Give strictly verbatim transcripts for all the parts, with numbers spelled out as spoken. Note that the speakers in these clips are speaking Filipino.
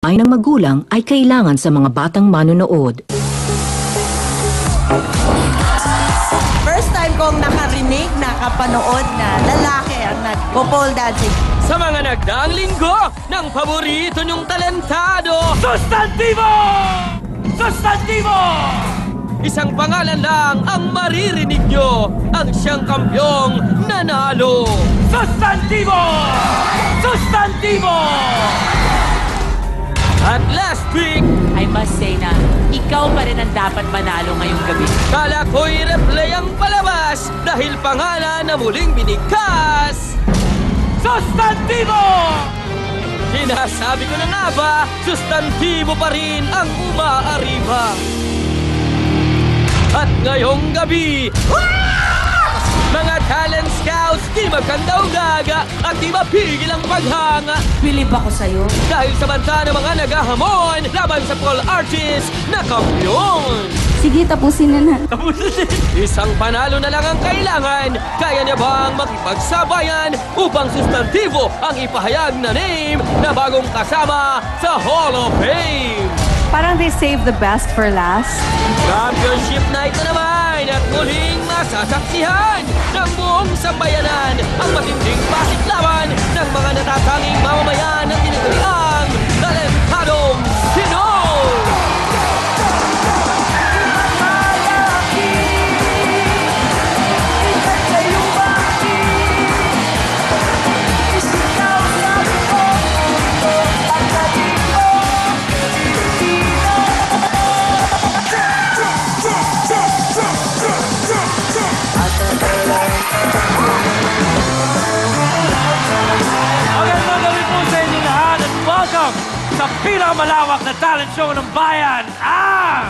pagbabagay ng magulang ay kailangan sa mga batang manonood. First time kong nakarinig, nakapanood na lalaki ang nag-pole dancing. Sa mga nagdaang linggo ng paborito niyong talentado, Sustantivo! Sustantivo! Isang pangalan lang ang maririnig nyo, ang siyang kampyong nanalo. Sustantivo! Sustantivo! At last week, I must say na ikaw pa rin ang dapat manalo ngayong gabi. kala ko'y replay ang palabas dahil pangalan na muling binigkas. Sustantivo! Sinasabi ko na nga ba, sustantibo pa rin ang umaariba. At ngayong gabi, mga talent scouts, di magkandaw gaga at di mapigil ang paghanga. Bilib ako sa'yo. Dahil sa banta ng mga nagahamon laban sa pole artist na kampyon. Sige, tapusin na na. Isang panalo na lang ang kailangan. Kaya niya bang makipagsabayan upang sustantibo ang ipahayag na name na bagong kasama sa Hall of Fame? Parang they saved the best for last. Championship night na naman at muling masasaksihan ng buong sambayanan ang matinding pasit-laban ng mga natatanging mamamayan na tinaguriang talentadong Pinoy! Magandang gabi po sa inyo lahat at welcome sa pinakamalawak na talent show ng bayan, ang...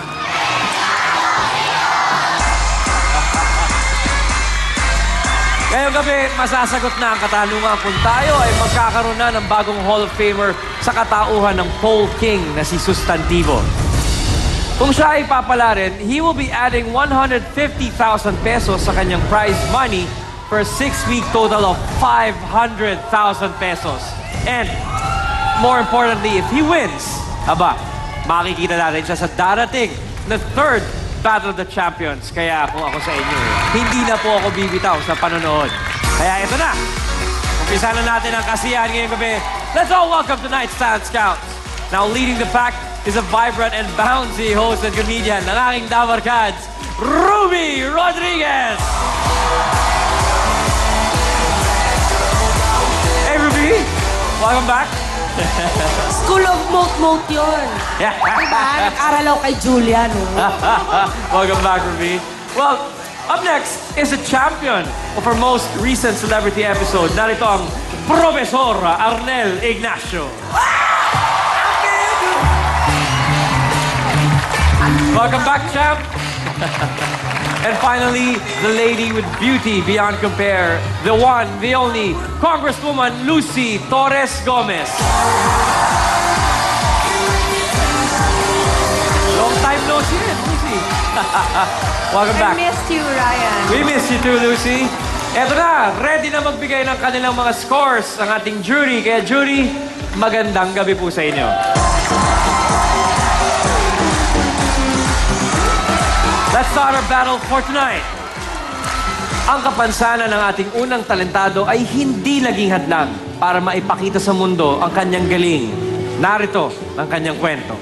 Ngayong gabi, masasagot na ang katanungan kung tayo ay magkakaroon na ng bagong Hall of Famer sa katauhan ng Pole King na si Sustantivo. Kung siya ay papalarin, he will be adding one hundred fifty thousand pesos sa kanyang prize money for a six-week total of five hundred thousand pesos. And more importantly, if he wins, aba, makikita natin siya sa darating na third Battle of the Champions. Kaya kung ako sa inyo, hindi na po ako bibitaw sa panonood. Kaya ito na. Umpisa na natin ang kasiyahan ngayong gabi. Let's all welcome tonight's Talent Scouts. Now leading the pack is a vibrant and bouncy host and comedian ng aking Dabarkads, Ruby Rodriguez! Hey, Ruby! Welcome back! School of Moat-Moat yun. Diba? Nag-aral ako kay Julia, no? Welcome back, Ruby. Well, up next is a champion of our most recent celebrity episode. Narito ang Profesor Arnel Ignacio. Welcome back, champ. And finally, the lady with beauty beyond compare, the one, the only, Congresswoman Lucy Torres Gomez. Long time no see, Lucy. Welcome back. I missed you, Ryan. We miss you too, Lucy. Eto na, ready na magbigay ng kanilang mga scores ang ating jury. Kaya jury, magandang gabi po sa inyo. Let's start our battle for tonight. Ang kapansanan ng ating unang talentado ay hindi naging hadlang para maipakita sa mundo ang kanyang galing. Narito ang kanyang kwento.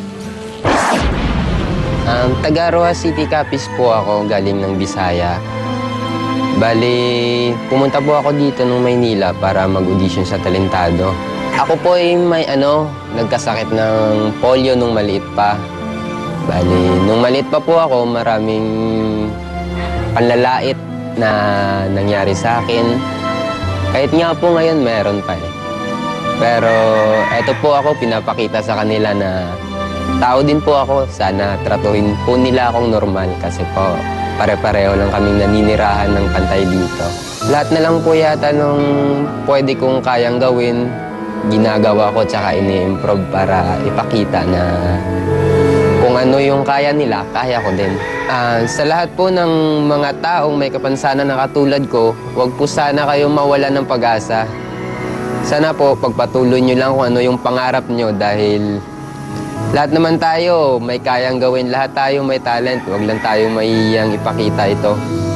Um, taga Rojas City, Capiz po ako, galing ng Bisaya. Bali, pumunta po ako dito nung Maynila para mag-audition sa talentado. Ako po ay may ano, nagkasakit ng polio nung maliit pa. Bali, nung maliit pa po ako, maraming panlalait na nangyari sa akin. Kahit nga po ngayon, meron pa eh. Pero eto po ako, pinapakita sa kanila na tao din po ako. Sana tratuhin po nila akong normal kasi po pare-pareho lang kaming naninirahan ng pantay dito. Lahat na lang po yata nung pwede kong kayang gawin, ginagawa ko tsaka ini-improve para ipakita na kung ano yung kaya nila, kaya ko din. Uh, sa lahat po ng mga taong may kapansanan na katulad ko, huwag po sana kayong mawala ng pag-asa. sana po pagpatuloy nyo lang kung ano yung pangarap nyo dahil lahat naman tayo may kayang gawin. Lahat tayo may talent. Huwag lang tayo maiyang ipakita ito.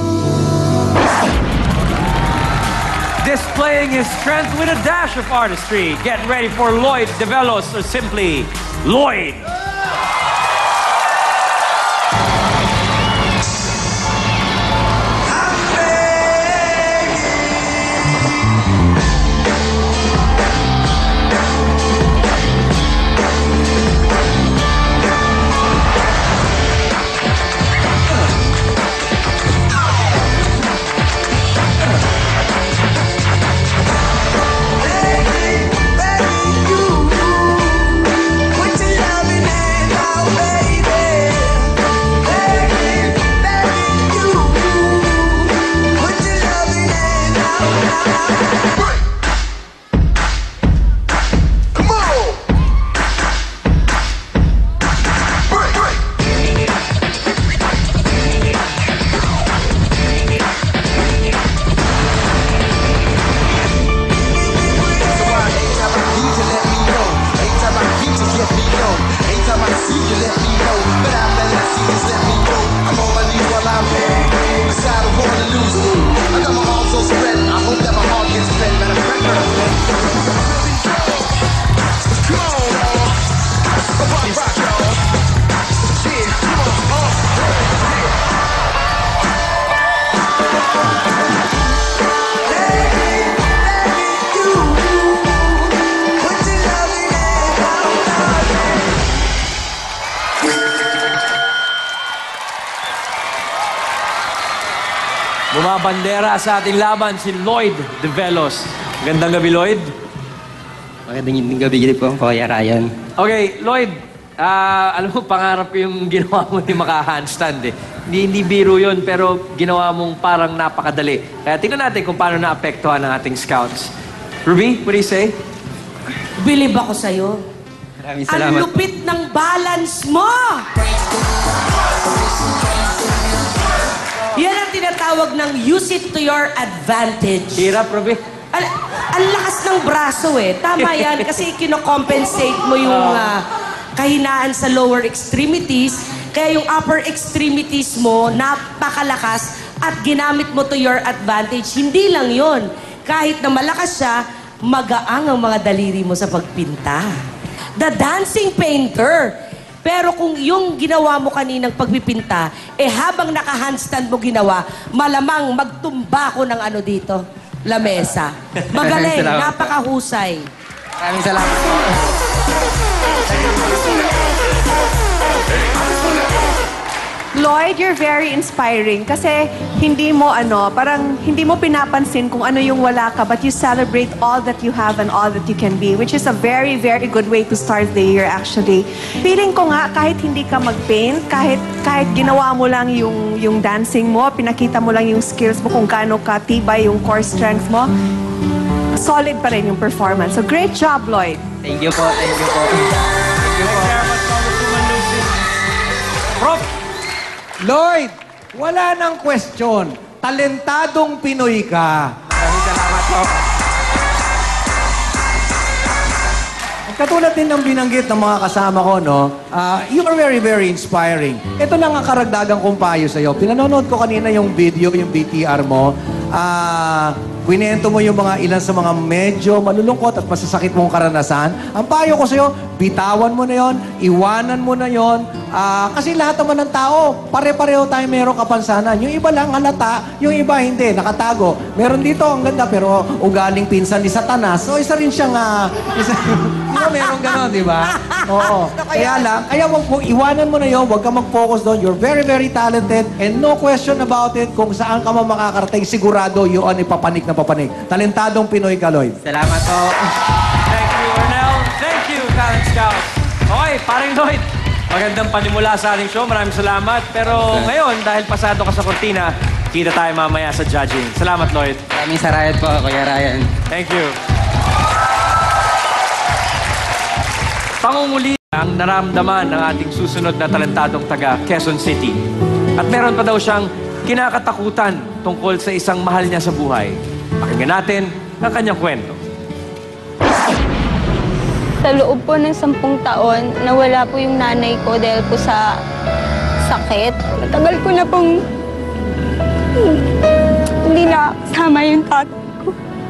Displaying his strength with a dash of artistry. Get ready for Lloyd DeVelos, or simply Lloyd. Bumabandera sa ating laban si Lloyd DeVelos. Magandang gabi, Lloyd. Magandang gabi din po, Kuya Ryan. Okay, Lloyd, ah, alam mo, pangarap ko yung ginawa mo ni maka-handstand eh. Hindi, hindi biro yun, pero ginawa mong parang napakadali. Kaya tingnan natin kung paano naapektuhan ng ating scouts. Ruby, what do you say? Bilib ako sa'yo. Maraming Ang salamat. lupit ng balance mo! Yan ang tinatawag ng use it to your advantage. Hirap, Ruby. Al ang lakas ng braso eh. Tama yan kasi kinocompensate mo yung ah, kahinaan sa lower extremities. Kaya yung upper extremities mo, napakalakas at ginamit mo to your advantage. Hindi lang yon. Kahit na malakas siya, magaang ang mga daliri mo sa pagpinta. The dancing painter. Pero kung yung ginawa mo kaninang pagpipinta, eh habang naka-handstand mo ginawa, malamang magtumba ko ng ano dito, lamesa. Magaling, Salamat. napakahusay. Maraming salamat po. Lloyd, you're very inspiring kasi hindi mo ano, parang hindi mo pinapansin kung ano yung wala ka, but you celebrate all that you have and all that you can be, which is a very, very good way to start the year actually. Feeling ko nga, kahit hindi ka mag-paint, kahit, kahit ginawa mo lang yung, yung dancing mo, pinakita mo lang yung skills mo kung gaano ka tibay yung core strength mo, solid pa rin yung performance. So great job, Lloyd. Thank you po, thank you po. Thank you very much, Congresswoman Lucy. Prof, Lloyd, wala nang question. Talentadong Pinoy ka. Maraming salamat po. Katulad din ng binanggit ng mga kasama ko, no? Uh, you are very, very inspiring. Ito lang ang karagdagang kong payo sa'yo. Pinanonood ko kanina yung video, yung B T R mo. Ah... Uh, Kwinento mo yung mga ilan sa mga medyo malulungkot at masasakit mong karanasan. Ang payo ko sa'yo, bitawan mo na yon, iwanan mo na yon. Uh, kasi lahat naman ng tao, pare-pareho tayo merong kapansanan. Yung iba lang halata, yung iba hindi, nakatago. Meron dito, ang ganda, pero ugaling pinsan ni Satanas. So, isa rin siyang... Uh, isa, di ba meron ganon, di ba? Oo. Kaya lang, kaya wag mo, iwanan mo na yon, huwag ka mag-focus doon. You're very, very talented and no question about it. Kung saan ka man makakarating, sigurado yun ipapanik na papanig. Talentadong Pinoy ka, Lloyd. Salamat po. thank you, Ernel. Thank you, Talent Scouts. Okay, paring Lloyd. Magandang panimula sa ating show. Maraming salamat. Pero ngayon, dahil pasado ka sa kortina, kita tayo mamaya sa judging. Salamat, Lloyd. Maraming salamat po, Kuya Ryan. Thank you. Pangunguli ang naramdaman ng ating susunod na talentadong taga Quezon City. At meron pa daw siyang kinakatakutan tungkol sa isang mahal niya sa buhay. Pakinggan natin ang kanyang kwento. Sa loob po ng sampung taon, nawala po yung nanay ko dahil po sa sakit. Matagal ko na pong hindi na kasama yung tatay ko.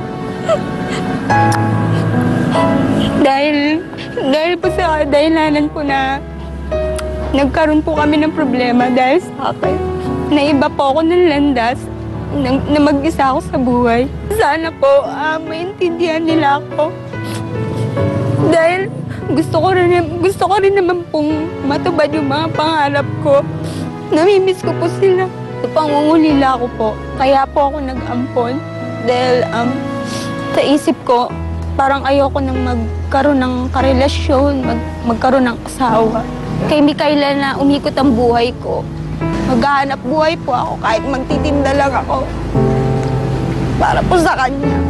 dahil, dahil po sa dahilanan po na nagkaroon po kami ng problema dahil sa akin. Naiba po ako ng landas na, na mag-isa ako sa buhay. Sana po uh, maintindihan nila ako. Dahil gusto ko rin, gusto ko rin naman pong matubad yung mga pangarap ko. Namimiss ko po sila. Pangungulila ko po. Kaya po ako nag-ampon. Dahil um, sa isip ko, parang ayoko nang magkaroon ng karelasyon, mag, magkaroon ng asawa. Kay Micaela na umikot ang buhay ko. Maghahanap buhay po ako kahit magtitinda lang ako. Para po sa kanya.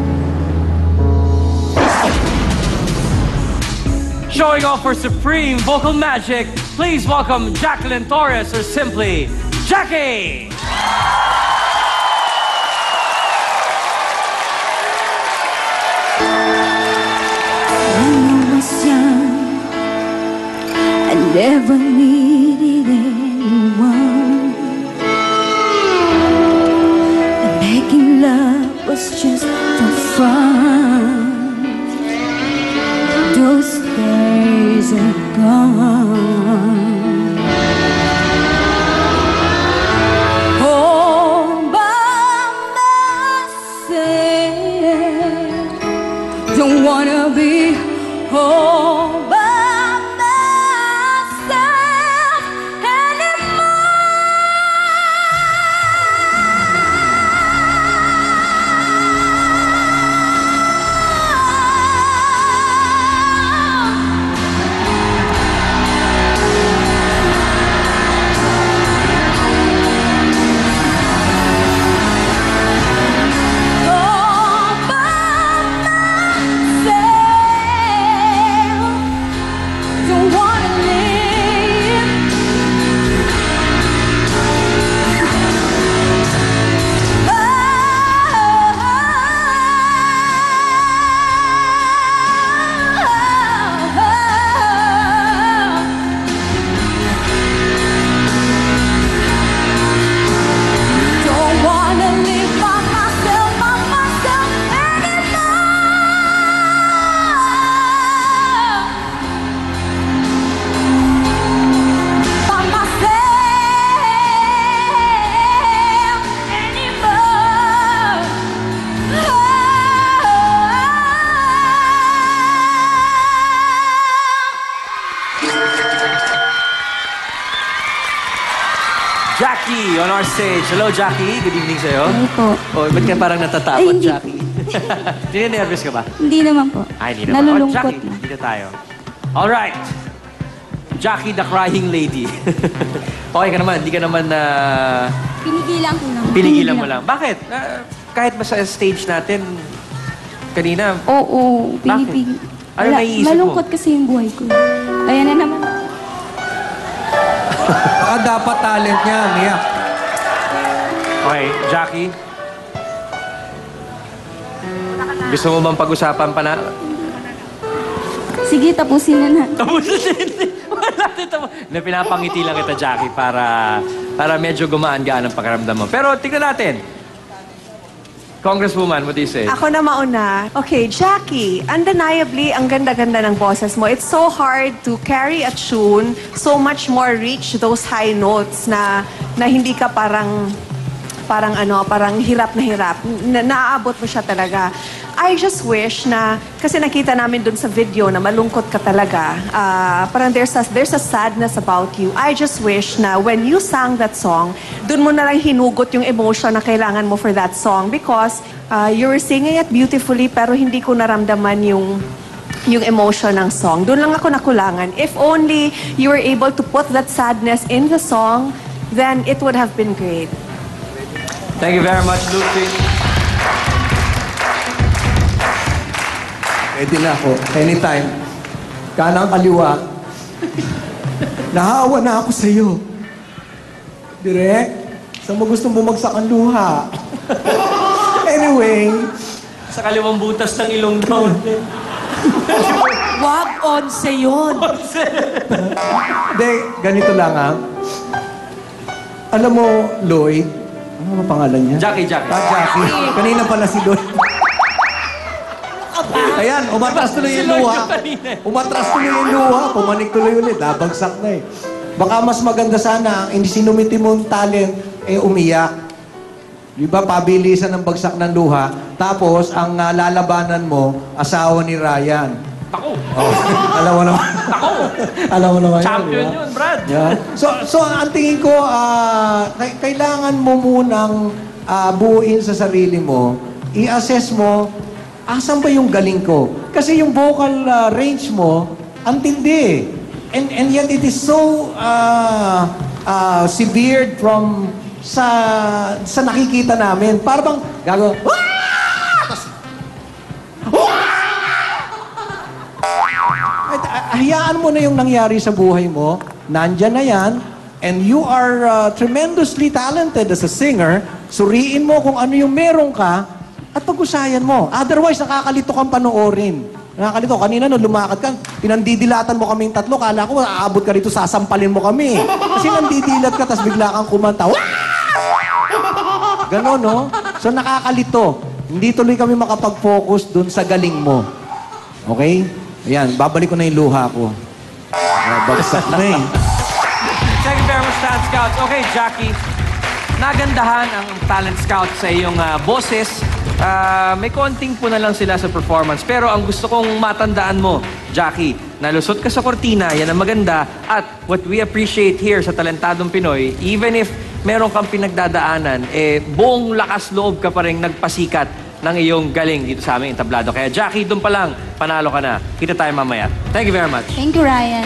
Showing off her supreme vocal magic, please welcome Jacqueline Torres, or simply Jackie! When I was young, I never needed anyone. And making love was just for fun. Those days are gone. All by myself, don't wanna be all by myself Jackie on our stage. Hello, Jackie. Good evening sa'yo. Hello po. Oh, ba't ka parang natatakot, Ay, hindi. Jackie? Nininervous ka ba? Hindi naman po. Ay, hindi naman. Nalulungkot Oh, Jackie, na. dito tayo. All right. Jackie, the crying lady. Okay ka naman, hindi ka naman na... Pinigilan ko lang. Pinigilan mo lang. Bakit? Ah, kahit ba sa stage natin, kanina... Oo, pinipigil. Ano Wala, naiisip mo? malungkot kasi yung buhay ko. Ayan na naman. Baka dapat talent niya, Mia. Okay, Jackie. Gusto mo bang pag-usapan pa na? Sige, tapusin na na. Tapusin. Wala dito. Na pinapangiti lang kita, Jackie, para para medyo gumaan-gaan ang pakiramdam mo. Pero tignan natin. Congresswoman, what do you say? Ako na mauna. Okay, Jackie, undeniably, ang ganda-ganda ng boses mo. It's so hard to carry a tune, so much more reach those high notes na na hindi ka parang parang ano, parang hirap na hirap. Na, naaabot mo siya talaga. I just wish na, kasi nakita namin dun sa video na malungkot ka talaga. Uh, parang there's a, there's a sadness about you. I just wish na when you sang that song, dun mo na lang hinugot yung emotion na kailangan mo for that song because uh, you were singing it beautifully pero hindi ko naramdaman yung yung emotion ng song. Doon lang ako nakulangan. If only you were able to put that sadness in the song, then it would have been great. Thank you very much, Lucy. Pwede na ako. Anytime. Kanang kaliwa. Nahawa na ako sa'yo. Direk, saan mo gustong bumagsak ang luha? Anyway. Sa kaliwang butas ng ilong daw. Wag, onse yun. Hindi, ganito lang ah. Alam mo, Lloyd, ano ba pangalan niya? Jackie, Jackie. Ah, Jackie. Kanina pala si Lloyd. Ayan, umatras tuloy yung luha. Umatras tuloy yung luha. Pumanik tuloy ulit. Nabagsak na eh. Baka mas maganda sana, hindi sinumiti mo yung talent, eh umiyak. Di ba, pabilisan ng bagsak ng luha. Tapos, ang uh, lalabanan mo, asawa ni Ryan. Ako! Oh, alam mo naman. Ako! Alam mo naman Champion yun, yun, Brad. Yeah. So, so ang tingin ko, ah, k- kailangan mo munang ah, buuin sa sarili mo, i-assess mo, asan ba yung galing ko? Kasi yung vocal ah, range mo, ang tindi. And, and yet it is so uh, uh, severed from sa sa nakikita namin. Para bang gagawin, hayaan mo na yung nangyari sa buhay mo. Nandyan na yan. And you are uh, tremendously talented as a singer. Suriin mo kung ano yung meron ka at pag-usayan mo. Otherwise, nakakalito kang panoorin. Nakakalito. Kanina no, lumakad ka, pinandidilatan mo kaming tatlo. Kala ko, aabot ka rito, sasampalin mo kami. Kasi nandidilat ka, tapos bigla kang kumanta. Ganon, no? So, nakakalito. Hindi tuloy kami makapag-focus dun sa galing mo. Okay? Ayan, babalik ko na yung luha ko. Uh, bagsak na eh. Thank you very much, Talent Scouts. Okay, Jackie, nagandahan ang Talent Scout sa iyong uh, boses. Uh, may konting po na lang sila sa performance. Pero ang gusto kong matandaan mo, Jackie, nalusot ka sa kortina, yan ang maganda. At what we appreciate here sa Talentadong Pinoy, even if meron kang pinagdadaanan, eh, buong lakas loob ka pa rin nagpasikat ng iyong galing dito sa aming entablado. Kaya Jackie, doon pa lang, panalo ka na. Kita tayo mamaya. Thank you very much. Thank you, Ryan.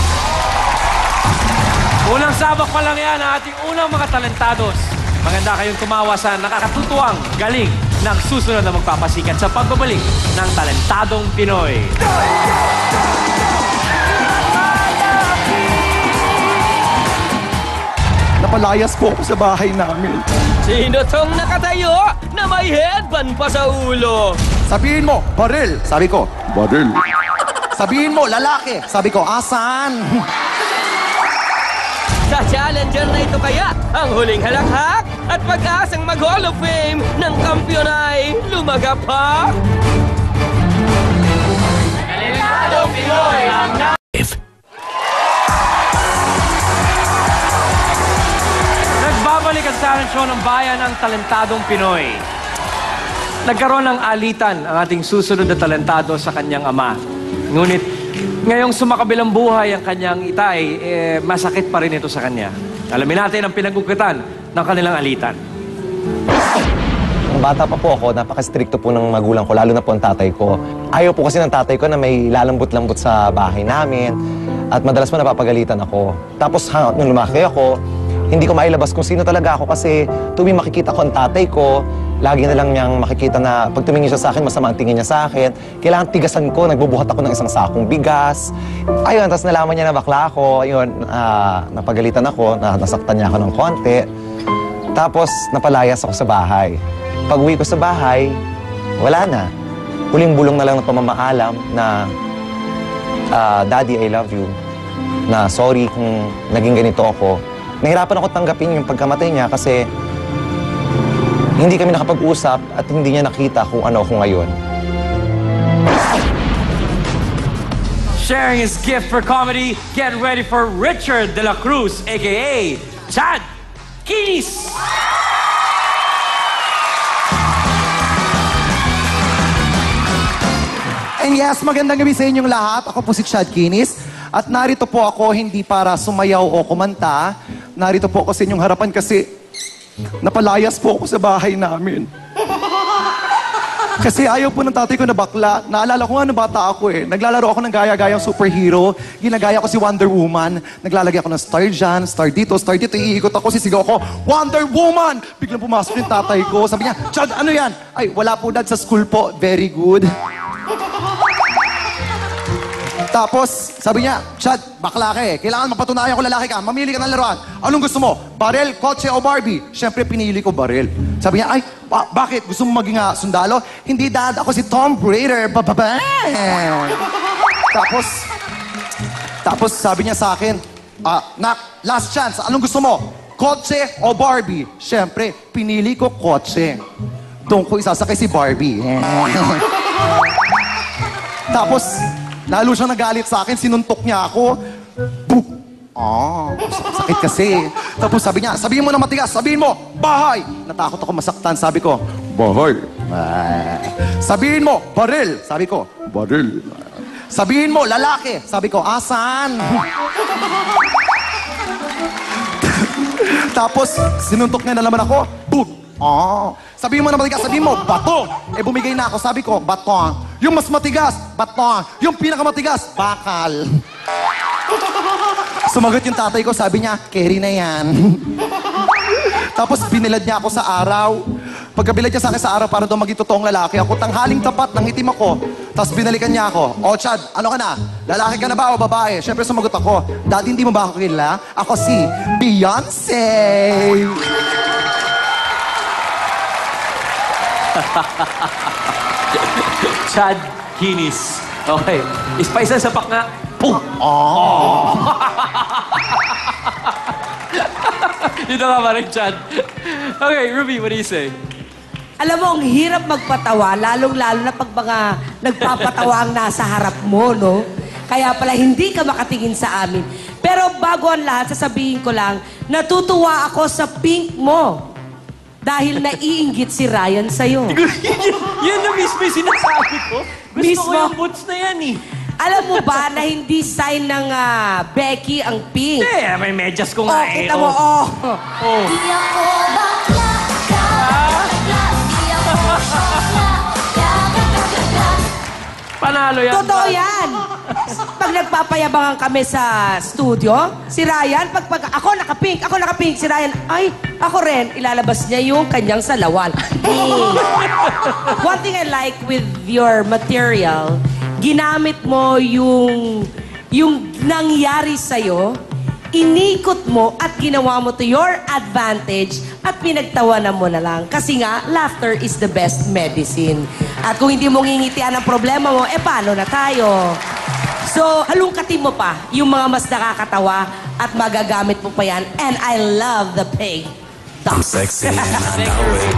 Unang sabak pa lang yan ang ating unang mga talentados. Maganda kayong tumawa sa nakakatutuwang galing ng susunod na magpapasikat sa pagbabalik ng Talentadong Pinoy. Napalayas po ako sa bahay namin. Sino tong nakatayo na may headband pa sa ulo? Sabihin mo, baril. Sabi ko, baril. Sabihin mo, lalaki. Sabi ko, asan? Sa challenger na ito kaya, ang huling halakhak at pag-asang mag-Hall of Fame ng kampiyon ay lumaga pa? Talentadong Pinoy ang Nagbabalik ang talent show ng bayan ng Talentadong Pinoy. Nagkaroon ng alitan ang ating susunod na talentado sa kanyang ama. Ngunit ngayong sumakabilang buhay ang kanyang itay, eh, masakit pa rin ito sa kanya. Alamin natin ang pinag-ukitan ng kanilang alitan. Nung bata pa po ako, napaka-stricto po ng magulang ko, lalo na po ang tatay ko. Ayaw po kasi ng tatay ko na may lalambot-lambot sa bahay namin. At madalas po napapagalitan ako. Tapos ha, nung lumaki ako, hindi ko mailabas kung sino talaga ako kasi tuwing makikita ko ang tatay ko, lagi na lang niyang makikita na pag tumingin siya sa akin, masama ang tingin niya sa akin. Kailangan tigasan ko, nagbubuhat ako ng isang sakong bigas. Ayun, tapos nalaman niya na bakla ako. Ayun, uh, napagalitan ako, na, nasaktan niya ako ng konti. Tapos napalayas ako sa bahay. Pag uwi ko sa bahay, wala na. Huling bulong na lang ng pamamaalam na, uh, Daddy, I love you. Na sorry kung naging ganito ako. Nahirapan ako tanggapin yung pagkamatay niya kasi hindi kami nakapag-usap at hindi niya nakita kung ano ako ngayon. Sharing his gift for comedy, get ready for Richard De La Cruz, a k a. Chad Kinis! And yes, magandang gabi sa inyong lahat. Ako po si Chad Kinis. At narito po ako hindi para sumayaw o kumanta. Narito po ako sa inyong harapan kasi napalayas po ako sa bahay namin. Kasi ayaw po ng tatay ko na bakla. Naalala ko nga nung bata ako eh. Naglalaro ako ng gaya-gayang superhero. Ginagaya ko si Wonder Woman. Naglalagay ako ng star dyan, star dito, star dito. Iikot ako, sisigaw ako, Wonder Woman! Biglang pumasok yung tatay ko. Sabi niya, Chad, ano yan? Ay, wala po dad sa school po. Very good. Tapos, sabi niya, Chad, bakla ka eh. Kailangan mapatunayan ko lalaki ka. Mamili ka ng laruan. Anong gusto mo? Baril, kotse o Barbie? Siyempre, pinili ko baril. Sabi niya, ay, ba bakit? Gusto mo maging uh, sundalo? Hindi, dad. Ako si Tom Raider. Ba-ba-bang! Tapos, tapos sabi niya sa akin, ah, nak, last chance, anong gusto mo? Kotse o Barbie? Siyempre, pinili ko kotse. Doon ko isasakay si Barbie. Tapos, lalo siyang nagalit sa akin, sinuntok niya ako. Boop! Ah, sakit kasi. Tapos sabi niya, sabihin mo na matigas, sabihin mo, bahay! Natakot ako masaktan, sabi ko, bahay. Ah. Sabihin mo, baril. Sabi ko, baril. Sabihin mo, lalaki. Sabi ko, asan? Tapos, sinuntok niya na naman ako. Boop! Ah. Sabihin mo na matigas, sabihin mo, bato. Eh, bumigay na ako. Sabi ko, bato. Yung mas matigas, bato. Yung pinakamatigas, bakal. Sumagot yung tatay ko, sabi niya, carry na yan. Tapos, binilad niya ako sa araw. Pagkabilad niya sa akin sa araw, para daw maging totoong lalaki ako, tanghaling tapat, ng itim ako. Tapos, binalikan niya ako, O, Chad, ano ka na? Lalaki ka na ba o babae? Siyempre, sumagot ako, Daddy, hindi mo ba ako kilala? Ako si Beyonce. Chad Kinis. Okay. Ispaisan sa pakna. Pum! Oh! Dito ka pa rin, Chad. Okay, Ruby, what do you say? Alam mo, ang hirap magpatawa, lalong-lalo na pag mga nagpapatawa ang nasa harap mo, no? Kaya pala hindi ka makatingin sa amin. Pero bago ang lahat, sasabihin ko lang, natutuwa ako sa pink mo. Dahil naiinggit si Ryan sa'yo. Yan na mismo yung sinasabi ko. Gusto Mismo? ko yung boots na yan eh. Alam mo ba na hindi sign ng ah, Becky ang pink? Hindi, may medyas ko Oh, nga eh. kita mo, oh. Oh. Panalo yan. Totoo yan. Pag nagpapayabangan kami sa studio, si Ryan, pag, pag ako nakapink, ako nakapink, si Ryan, ay, ako rin, ilalabas niya yung kanyang salawan. Hmm. One thing I like with your material, ginamit mo yung, yung nangyari sa'yo, inikot mo at ginawa mo to your advantage at pinagtawanan mo na lang. Kasi nga, laughter is the best medicine. At kung hindi mo ngingitian ang problema mo, eh paano na tayo? So, halungkatin mo pa yung mga mas nakakatawa at magagamit mo pa yan. And I love the pig. I'm sexy and I know it.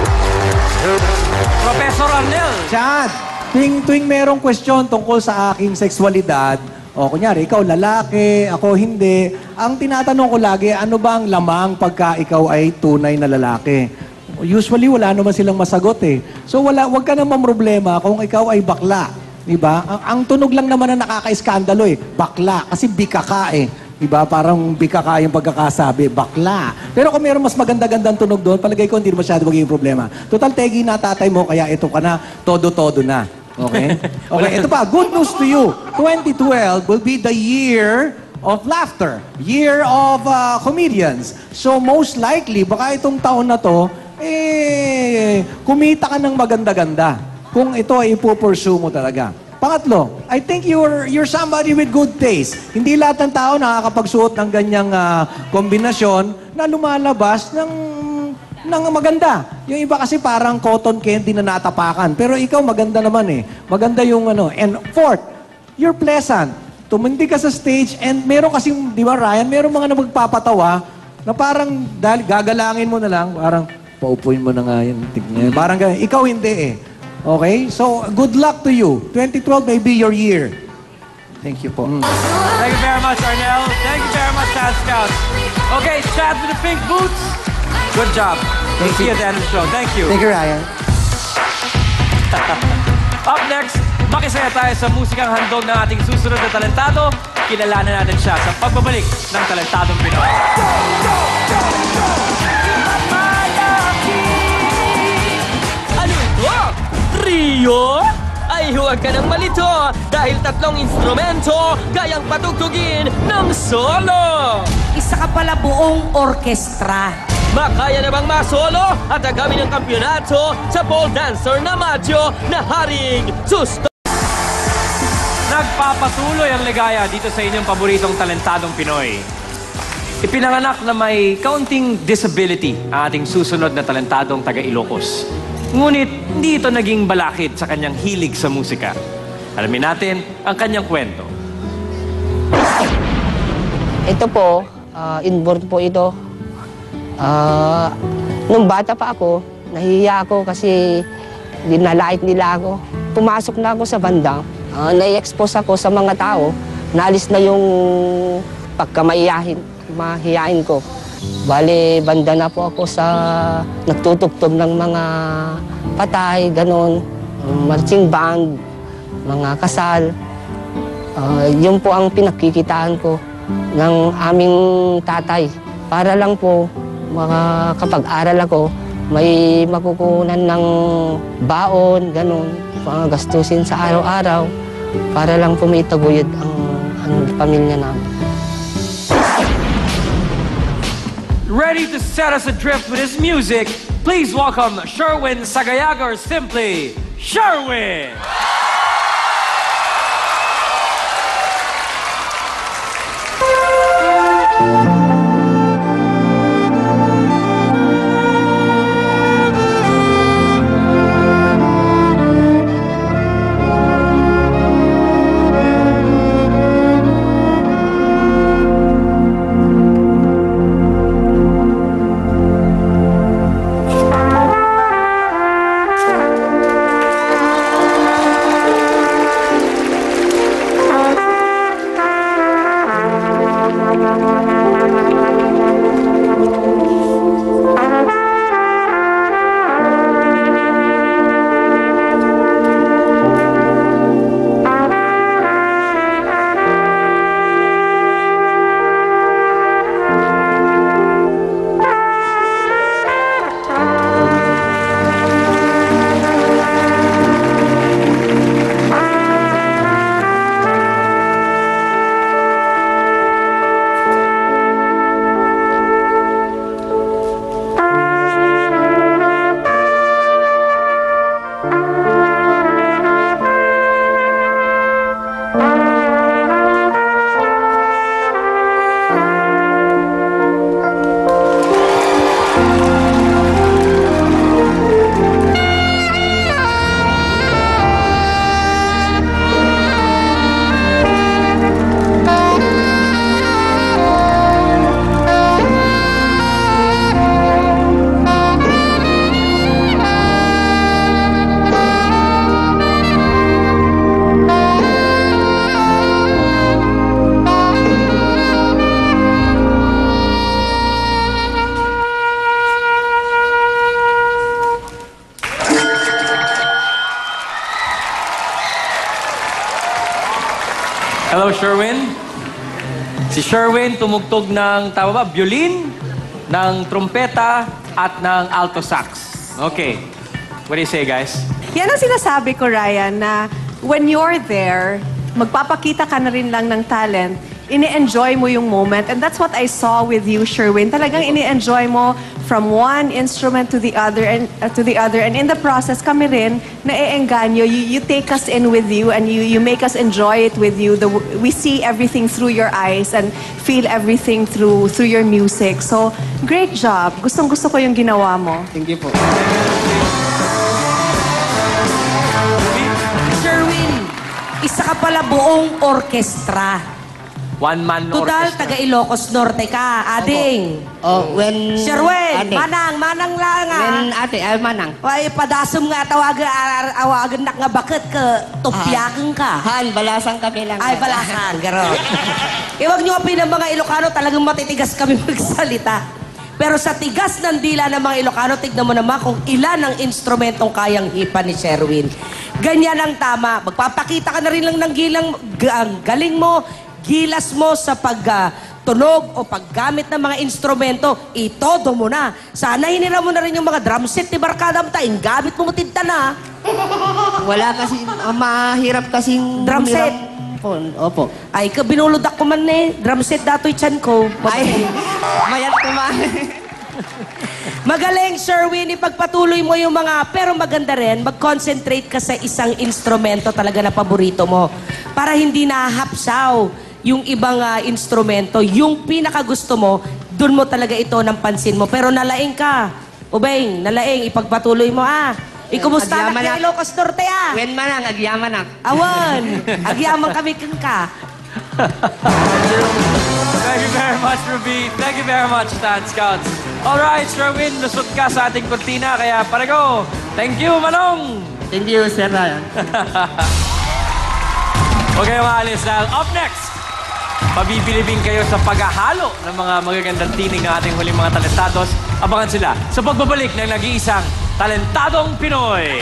Professor Arnel. Chad, tuwing, tuwing merong question tungkol sa aking sexualidad, o kunyari, ikaw lalaki, ako hindi, ang tinatanong ko lagi, ano ba ang lamang pagka ikaw ay tunay na lalaki? Usually, wala naman silang masagot eh. So, wala, wag ka naman problema kung ikaw ay bakla. Diba? Ang, ang tunog lang naman na nakaka-iskandalo eh, bakla. Kasi bika ka eh. Diba? Parang bika ka yung pagkakasabi, bakla. Pero kung meron mas maganda-gandang tunog doon, palagay ko hindi masyado magiging problema. Total, tegi na tatay mo, kaya ito ka na, todo-todo na. Okay? Okay, ito pa, good news to you. twenty twelve will be the year of laughter. Year of uh, comedians. So most likely, baka itong taon na to, eh, kumita ka ng maganda-ganda. Kung ito ay ipupursue mo talaga. Pangatlo, I think you're you're somebody with good taste. Hindi lahat ng tao nakakapagsuot ng ganyang uh, kombinasyon na lumalabas ng ng maganda. Yung iba kasi parang cotton candy na natapakan. Pero ikaw maganda naman eh. Maganda yung ano. And fourth, you're pleasant. Tumindi ka sa stage and meron kasing, di ba Ryan, meron mga na magpapatawa na parang dahil gagalangin mo na lang, parang paupuin mo na nga yun. Tignan. Parang ganyan. Ikaw hindi eh. Okay? So, good luck to you. twenty twelve may be your year. Thank you po. Mm. Thank you very much, Arnel. Thank you very much, Chad Scouts. Okay, Chad with the pink boots. Good job. We'll see you at the end of the show. Thank you. Thank you, Ryan. Up next, makisaya tayo sa musikang handog ng ating susunod na talentado. Kilalanan natin siya sa pagbabalik ng Talentadong Pinoy. Ano ito? Rio? Ay huwag ka nang malito dahil tatlong instrumento kayang patugtugin ng solo. Isa ka pala buong orkestra. Makaya na bang masolo at agamin ng kampyonato sa pole dancer na Maggio na Haring Susto? Nagpapatuloy ang ligaya dito sa inyong paboritong Talentadong Pinoy. Ipinanganak na may kaunting disability ang ating susunod na talentadong taga Ilocos. Ngunit hindi ito naging balakid sa kanyang hilig sa musika. Alamin natin ang kanyang kwento. Ito po, uh, inborn po ito. Uh, nung bata pa ako, nahihiya ako kasi dinalait nila ako. Pumasok na ako sa banda, uh, nai-expose ako sa mga tao, naalis na yung pagkamahiyain, mahiyain ko. Bale, banda na po ako sa nagtutugtog ng mga patay, ganon, marching band, mga kasal. Uh, yun po ang pinagkikitaan ko ng aming tatay. Para lang po, makakapag-aral ako, may makukunan ng baon, ganon, mga gastusin sa araw-araw, para lang po may taguyod ang, ang pamilya namin. Ready to set us adrift with his music, please welcome Sherwin Sagayaga, or simply Sherwin! Hello, Sherwin. Si Sherwin tumugtog ng, tama ba, violin, ng trumpeta, at ng alto sax. Okay. What do you say, guys? Yan ang sinasabi ko, Ryan, na when you're there, magpapakita ka na rin lang ng talent, ini-enjoy mo yung moment. And that's what I saw with you, Sherwin. Talagang ini-enjoy mo from one instrument to the other and uh, to the other. And in the process, kami rin, na-e-engganyo. You, you take us in with you and you, you make us enjoy it with you. The, we see everything through your eyes and feel everything through through your music. So, great job. Gustong-gusto ko yung ginawa mo. Thank you po. Sherwin, isa ka pala buong orkestra. One-man Tudal, orchestra. taga Ilocos Norte ka, ading. Oh, when... Sherwin, ate. manang, manang lang ah. When ate, ay manang. Ay, padasom nga tawagan, awagan nak nga bakit ka, tupyakan ka. Han, balasang kami lang. Ay, balasan, garo. Iwag nyo kapin ng mga Ilocano, talagang matitigas kami magsalita. Pero sa tigas ng dila ng mga Ilocano, tignan mo naman kung ilan ang instrumentong kayang hipa ni Sherwin. Ganyan ang tama. Magpapakita ka na rin lang ng gilang, ang galing mo, gilas mo sa pagtunog o paggamit ng mga instrumento, itodo mo na. Sana hinira mo na rin yung mga drum set ni Barkada Mtain. Gamit mo mutinta na. Wala kasi, uh, mahirap kasing... Drum set? Opo. Ay, kabinulod ako man eh. Drum set dato'y chan ko. Ay, mayat kumain. Magaling, Sherwin. Ipagpatuloy mo yung mga... Pero maganda rin, mag-concentrate ka sa isang instrumento talaga na paborito mo. Para hindi nahapsaw yung ibang uh, instrumento. Yung pinakagusto mo, dun mo talaga ito ng pansin mo. Pero nalaing ka. Ubeng, nalaing, ipagpatuloy mo ah. Ikumusta na Agyaman kay na. Ilocos Norte ah? Wen manang, agyaman na. Awan, agyaman kami kang ka. Thank you very much, Ruby. Thank you very much, Stan Scouts. All right, Sherwin, lusot ka sa ating kurtina, kaya parego. Thank you, Manong. Thank you, Sir Ryan. Okay, mga alis, dahil up next, pabibilibing kayo sa paghahalo ng mga magagandang tinig ng ating huling mga talentados. Abangan sila sa pagbabalik ng nag-iisang Talentadong Pinoy.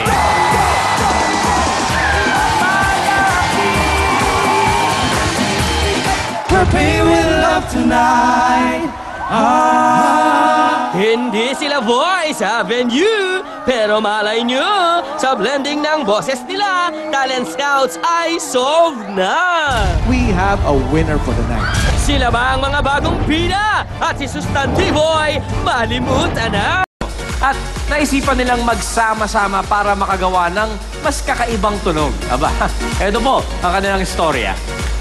We're paying with love tonight. Ah. Hindi sila Voice Avenue, pero malay nyo, sa blending ng boses nila, Talent Scouts ay solved na. We have a winner for the night. Sila ba ang mga bagong pina? At si Sustantivo ay malimutan na. At naisipan nilang magsama-sama para makagawa ng mas kakaibang tunog. Aba, eto po ang kanilang istorya.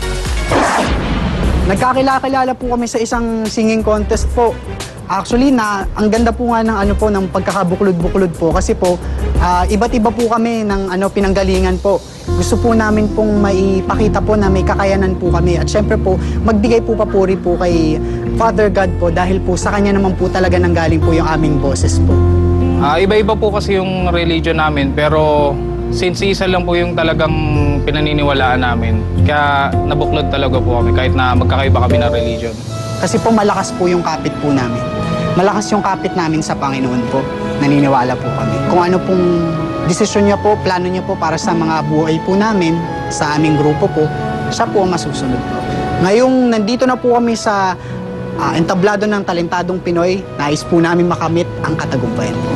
Nagkakilala po kami sa isang singing contest po. Actually, na, ang ganda po nga ng, ano po, ng pagkakabuklod-buklod po kasi po, uh, iba't iba po kami ng ano, pinanggalingan po. Gusto po namin pong maipakita po na may kakayanan po kami. At syempre po, magbigay po papuri po kay Father God po dahil po sa kanya naman po talaga nanggaling po yung aming boses po. Uh, iba-iba po kasi yung religion namin pero since isa lang po yung talagang pinaniniwalaan namin, kaya nabuklod talaga po kami kahit na magkakaiba kami ng religion. Kasi po malakas po yung kapit po namin. Malakas yung kapit namin sa Panginoon po. Naniniwala po kami. Kung ano pong desisyon niya po, plano niya po para sa mga buhay po namin, sa aming grupo po, siya po ang masusunod po. Ngayong nandito na po kami sa uh, entablado ng Talentadong Pinoy, nais po namin makamit ang katagumpayan po.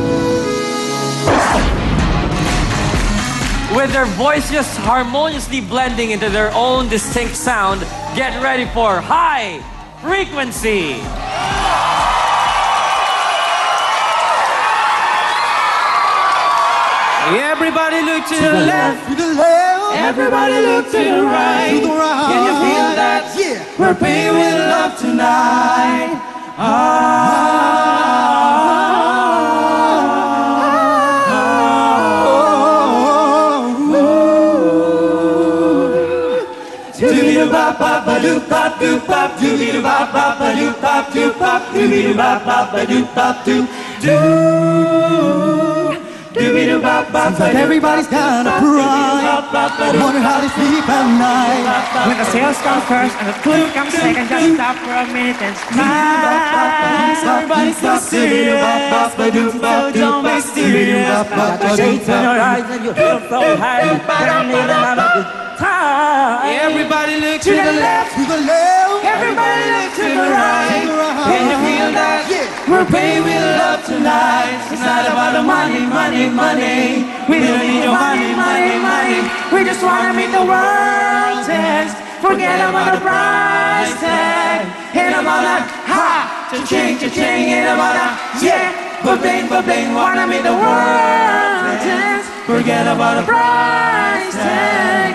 With their voices harmoniously blending into their own distinct sound, get ready for High Frequency! Everybody look to the left, to the left. Everybody look to the right, to the right. Can you feel that? Yeah. We're paying with love tonight. Seems like everybody's got a pride. Wonder how they sleep at night. When the sales come first and the food comes second, just stop for a minute and smile. Everybody's so serious, so don't be serious. Got the shades in your eyes and you feel so high. Don't need another good time. Everybody look to the left, to the left. Everybody look to the right. Can you feel that? We're paying with love tonight. It's not about the money, money, money. We don't need your money, money, money. We just wanna make the world dance. Forget about the price tag. Hit about that ha, cha-ching, cha-ching. Hit about that yeah, ba-bing, ba-bing. Wanna make the world dance. Forget about the price tag.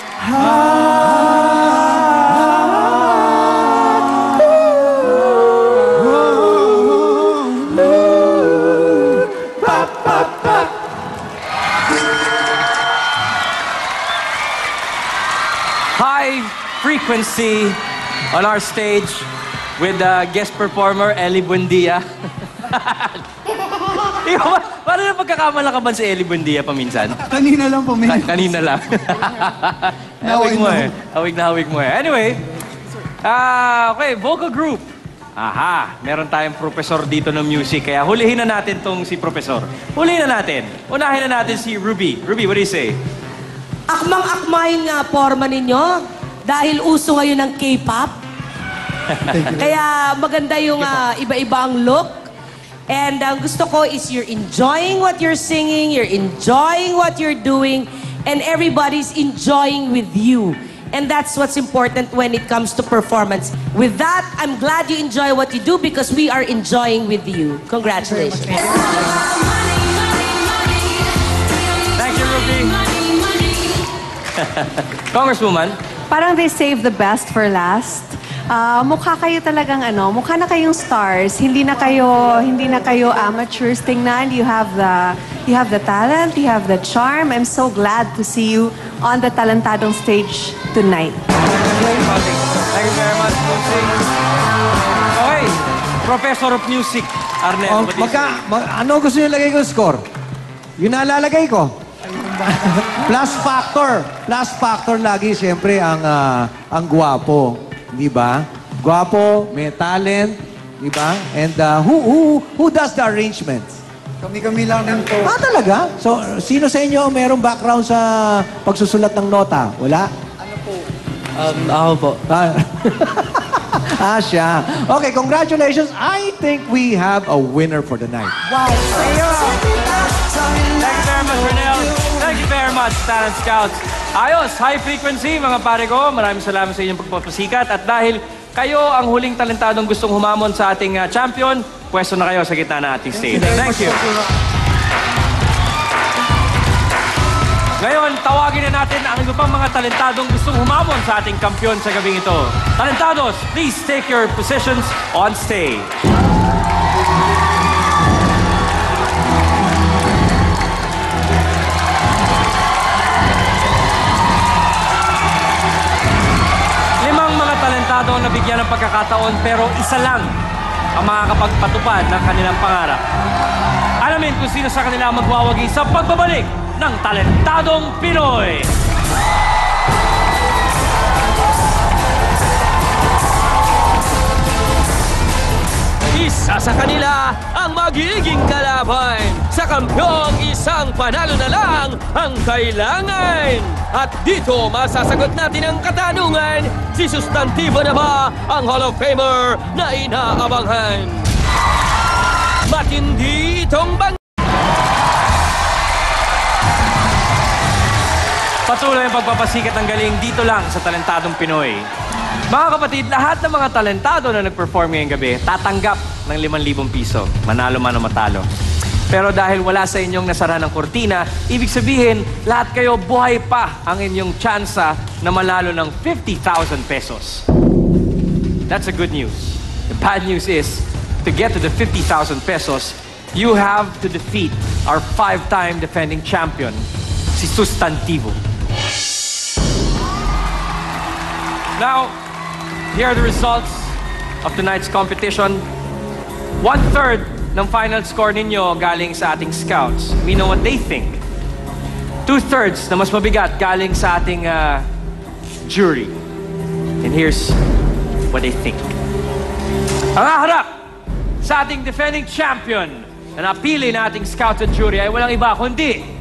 High Frequency on our stage with uh, guest performer Ellie Buendia. Ikaw ba? Paano na pagkakamalakan si Ellie Buendia paminsan? Kanina lang po, minsan. Ka- kanina lang. Hawig mo eh. Hawig na hawig mo eh. Anyway, ah okay, vocal group. Aha, meron tayong professor dito ng music, kaya hulihin na natin tong si professor. Hulihin na natin. Unahin na natin si Ruby. Ruby, what do you say? Akmang-akma yung uh, forma ninyo dahil uso ngayon ng K-pop. Kaya maganda yung uh, iba-ibang look. And ang uh, gusto ko is you're enjoying what you're singing, you're enjoying what you're doing, and everybody's enjoying with you. And that's what's important when it comes to performance. With that, I'm glad you enjoy what you do because we are enjoying with you. Congratulations. Thank you, Ruby. Congresswoman. Parang they save the best for last. ah, mukha kayo talagang ano, mukha na kayong stars. Hindi na kayo, hindi na kayo amateurs. Tingnan, you have the, you have the talent, you have the charm. I'm so glad to see you on the Talentadong stage tonight. Thank you very much, Lucy. Okay, Professor of Music, Arnel. Oh, what do you magka, say? mag- ano gusto niyo lagay ko score? Yun na lalagay ko. Plus factor. Plus factor lagi, siyempre, ang, ah, ang gwapo. Di ba? Gwapo, may talent. Di ba? And uh, who, who, who does the arrangements? Kami-kami lang din po. Ah, talaga? So, sino sa inyo ang merong background sa pagsusulat ng nota? Wala? Um, ako po. Ah, ah, siya. Okay, congratulations. I think we have a winner for the night. Wow. Thank you very much, Renel. Thank you very much, Talent Scouts. Ayos, high frequency, mga pare ko. Maraming salamat sa inyong pagpapasikat. At dahil kayo ang huling talentadong gustong humamon sa ating uh, champion, pwesto na kayo sa gitna na ating stage. Thank you. Ngayon, tawagin na natin ang iba pang mga talentadong gustong humamon sa ating kampiyon sa gabing ito. Talentados, please take your positions on stage. Limang mga talentado ang nabigyan ng pagkakataon pero isa lang ang makakapagpatupad ng kanilang pangarap. Alamin kung sino sa kanila ang magwawagi sa pagbabalik ng Talentadong Pinoy. Isa sa kanila ang magiging kalaban. Sa kampyong isang panalo na lang ang kailangan. At dito masasagot natin ang katanungan, si Sustantivo na ba ang Hall of Famer na inaabangan? Matindi itong bang... Patuloy ang pagpapasikat ng galing dito lang sa Talentadong Pinoy. Mga kapatid, lahat ng mga talentado na nag-perform ngayong gabi, tatanggap ng limang libong piso. Manalo man o matalo. Pero dahil wala sa inyong nasara ng kortina, ibig sabihin, lahat kayo buhay pa ang inyong tsansa na manalo ng fifty thousand pesos. That's a good news. The bad news is, to get to the fifty thousand pesos, you have to defeat our five-time defending champion, si Sustantivo. Now, here are the results of tonight's competition. One-third ng final score ninyo galing sa ating scouts. We know what they think. Two-thirds na mas mabigat galing sa ating uh, jury. And here's what they think. Ang haharap sa ating defending champion na napili na ating scouts at jury ay walang iba kundi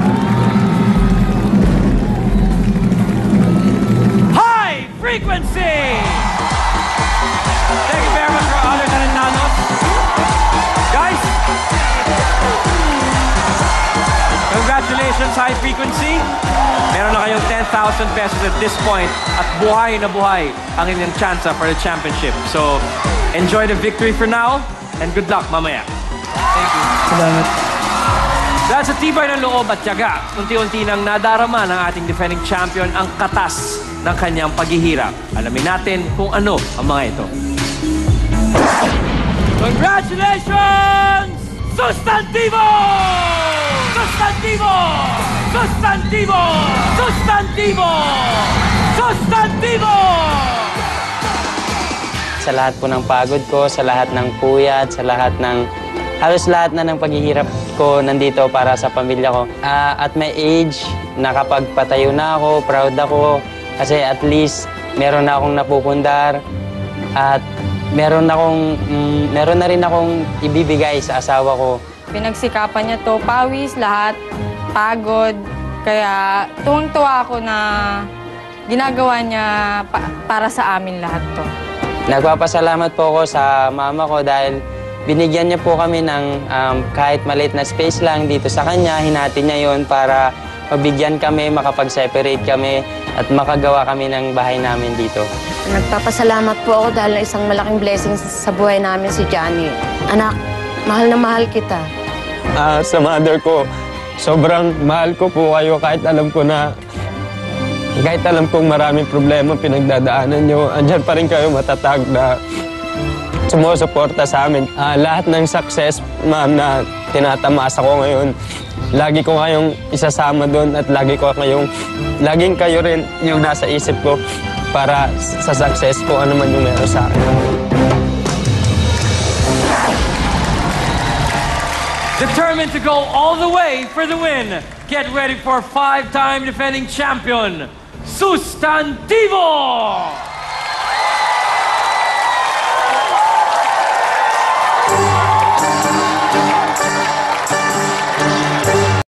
Frequency! Thank you very much for our other talentados. Guys, congratulations, High Frequency. Meron na kayong ten thousand pesos at this point at buhay na buhay ang inyong chance for the championship. So, enjoy the victory for now and good luck mamaya. Thank you. Salamat. Dahil sa tibay ng loob at tiyaga, unti-unti nang nadarama ng ating defending champion ang katas ng kanyang paghihirap. Alamin natin kung ano ang mga ito. Congratulations! Sustantivo! Sustantivo! Sustantivo! Sustantivo! Sustantivo! Sa lahat po ng pagod ko, sa lahat ng puyat, sa lahat ng halos lahat na ng paghihirap ko nandito para sa pamilya ko. Uh, at my age, nakapagpatayo na ako, proud ako. Kasi at least, meron na akong napupundar. At meron, akong, mm, meron na rin akong ibibigay sa asawa ko. Pinagsikapan niya to, pawis, lahat, pagod. Kaya tuwang-tuwa ako na ginagawa niya pa para sa amin lahat to. Nagpapasalamat po ako sa mama ko dahil binigyan niya po kami ng um, kahit maliit na space lang dito sa kanya. Hinati niya yon para mabigyan kami, makapag-separate kami at makagawa kami ng bahay namin dito. Nagpapasalamat po ako dahil isang malaking blessing sa buhay namin si Johnny. Anak, mahal na mahal kita. Uh, sa mother ko, sobrang mahal ko po kayo kahit alam ko na Kahit alam kong maraming problema pinagdadaanan nyo, andyan pa rin kayo matatag na sumusuporta sa amin. Ah, lahat ng success, ma'am, na tinatamasa ko ngayon, lagi ko kayong isasama doon at lagi ko kayong, laging kayo rin yung nasa isip ko para sa success ko, ano man yung meron sa akin. Determined to go all the way for the win. Get ready for five-time defending champion, Sustantivo!